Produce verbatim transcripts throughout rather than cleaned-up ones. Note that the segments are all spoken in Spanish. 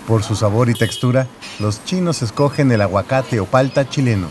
Por su sabor y textura, los chinos escogen el aguacate o palta chileno.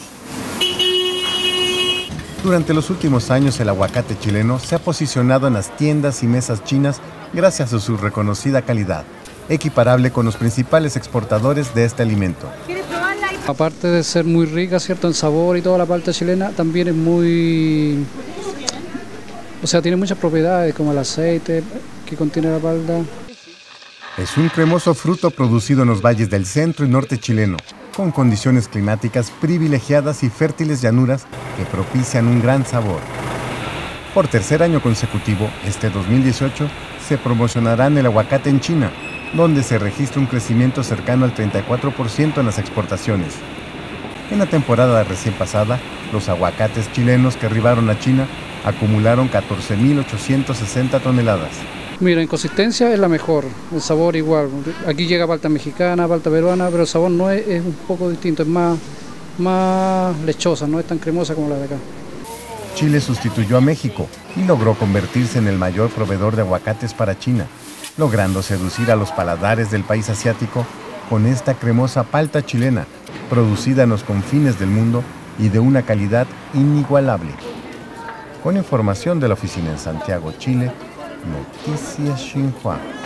Durante los últimos años, el aguacate chileno se ha posicionado en las tiendas y mesas chinas gracias a su reconocida calidad, equiparable con los principales exportadores de este alimento. Aparte de ser muy rica, ¿cierto?, en sabor y toda la palta chilena, también es muy... O sea, tiene muchas propiedades como el aceite que contiene la palta. Es un cremoso fruto producido en los valles del centro y norte chileno, con condiciones climáticas privilegiadas y fértiles llanuras que propician un gran sabor. Por tercer año consecutivo, este dos mil dieciocho, se promocionará el aguacate en China, donde se registra un crecimiento cercano al treinta y cuatro por ciento en las exportaciones. En la temporada recién pasada, los aguacates chilenos que arribaron a China acumularon catorce mil ochocientas sesenta toneladas. Mira, en consistencia es la mejor, el sabor igual. Aquí llega palta mexicana, palta peruana, pero el sabor no es, es un poco distinto, es más, más lechosa, no es tan cremosa como la de acá. Chile sustituyó a México y logró convertirse en el mayor proveedor de aguacates para China, logrando seducir a los paladares del país asiático con esta cremosa palta chilena, producida en los confines del mundo y de una calidad inigualable. Con información de la oficina en Santiago, Chile, Noticias Xinhua.